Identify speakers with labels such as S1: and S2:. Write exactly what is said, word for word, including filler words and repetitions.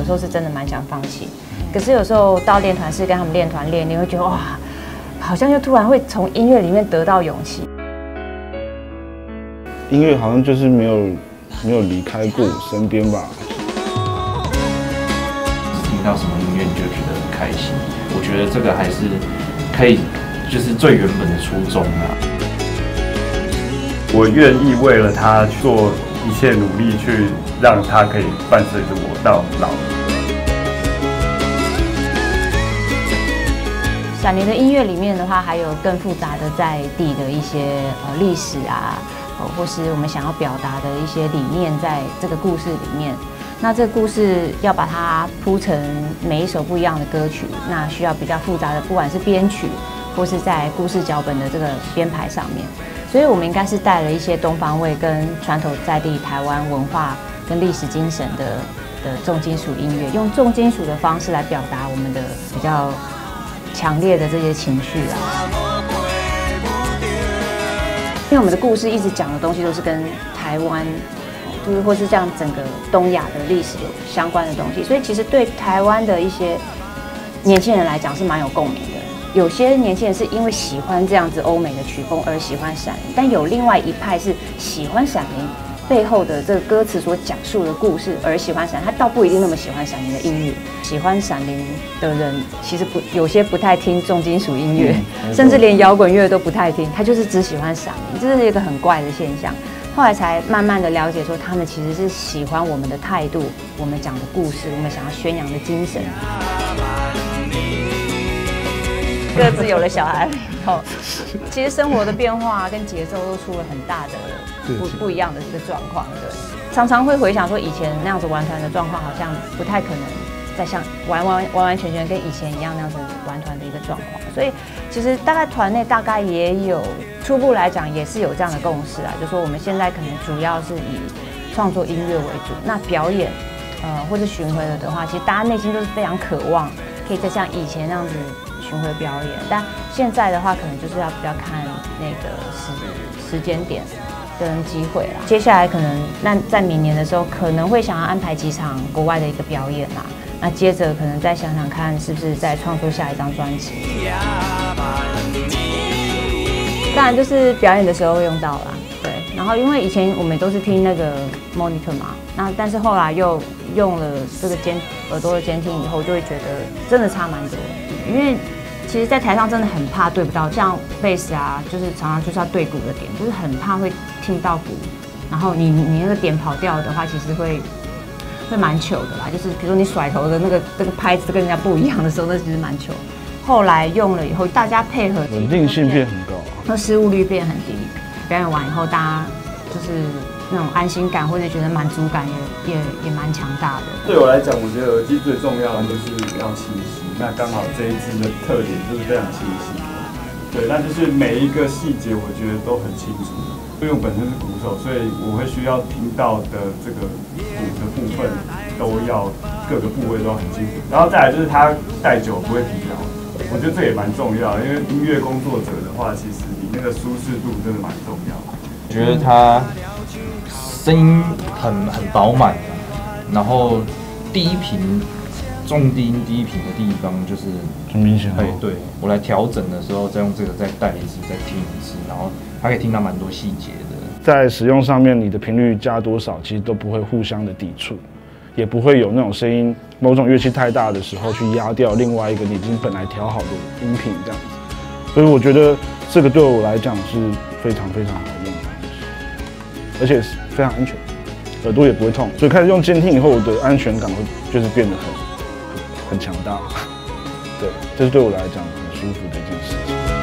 S1: 有时候是真的蛮想放弃。可是有时候到练团室跟他们练团练，你会觉得哇，好像又突然会从音乐里面得到勇气。
S2: 音乐好像就是没有没有离开过我身边吧。
S3: 听到什么音乐你就觉得很开心，我觉得这个还是可以，就是最原本的初衷啊。
S4: 我愿意为了他做一切努力，去让他可以伴随着我到老。
S1: 闪灵的音乐里面的话，还有更复杂的在地的一些呃历史啊，呃，或是我们想要表达的一些理念，在这个故事里面。那这个故事要把它铺成每一首不一样的歌曲，那需要比较复杂的，不管是编曲或是在故事脚本的这个编排上面。所以我们应该是带了一些东方味跟传统在地台湾文化跟历史精神的的重金属音乐，用重金属的方式来表达我们的比较强烈的这些情绪啊。因为我们的故事一直讲的东西都是跟台湾，就是或是这样整个东亚的历史有相关的东西，所以其实对台湾的一些年轻人来讲是蛮有共鸣的。有些年轻人是因为喜欢这样子欧美的曲风而喜欢闪灵，但有另外一派是喜欢闪灵背后的这个歌词所讲述的故事而喜欢闪灵，他倒不一定那么喜欢闪灵的音乐。喜欢闪灵的人其实不有些不太听重金属音乐，嗯、甚至连摇滚乐都不太听，他就是只喜欢闪灵，这是一个很怪的现象。后来才慢慢的了解说，他们其实是喜欢我们的态度，我们讲的故事，我们想要宣扬的精神。各自有了小孩以后，其实生活的变化跟节奏都出了很大的不不一样的一个状况。对，常常会回想说，以前那样子玩团的状况，好像不太可能再像完完完完全全跟以前一样那样子玩团的一个状况。所以，其实大概团内大概也有初步来讲，也是有这样的共识啊，就说我们现在可能主要是以创作音乐为主，那表演呃或者巡回了的话，其实大家内心都是非常渴望，可以再像以前那样子巡回表演，但现在的话，可能就是要比较看那个时时间点跟机会啦。接下来可能那在明年的时候，可能会想要安排几场国外的一个表演啦。那接着可能再想想看，是不是再创作下一张专辑。当然就是表演的时候会用到啦，对。然后因为以前我们都是听那个 monitor 嘛，那但是后来又用了这个监耳朵的监听以后，就会觉得真的差蛮多的。因为其实，在台上真的很怕对不到，像贝斯啊，就是常常就是要对鼓的点，就是很怕会听到鼓，然后你你那个点跑掉的话，其实会会蛮糗的啦。就是比如说你甩头的那个这个拍子跟人家不一样的时候，那其实蛮糗。后来用了以后，大家配合，
S2: 稳定性变很高，
S1: 那失误率变很低。表演完以后，大家就是那种安心感或者觉得满足感也也也蛮强大的。
S4: 对我来讲，我觉得耳机最重要的就是要清晰。那刚好这一支的特点就是非常清晰，对，那就是每一个细节我觉得都很清楚。因为我本身是鼓手，所以我会需要听到的这个鼓的部分都要各个部位都很清楚。然后再来就是它带久不会疲劳，我觉得这也蛮重要的，因为音乐工作者的话，其实你那个舒适度真的蛮重要的。
S3: 我觉得他声音很很饱满，然后第一频重低音低频的地方就是
S2: 很明显。
S3: 对，对我来调整的时候，再用这个再带一次，再听一次，然后还可以听到蛮多细节的。
S2: 在使用上面，你的频率加多少，其实都不会互相的抵触，也不会有那种声音某种乐器太大的时候去压掉另外一个你已经本来调好的音频这样子。所以我觉得这个对我来讲是非常非常好用的东西，而且是非常安全，耳朵也不会痛。所以开始用监听以后，我的安全感会就是变得很很很强大。对，这是对我来讲很舒服的一件事情。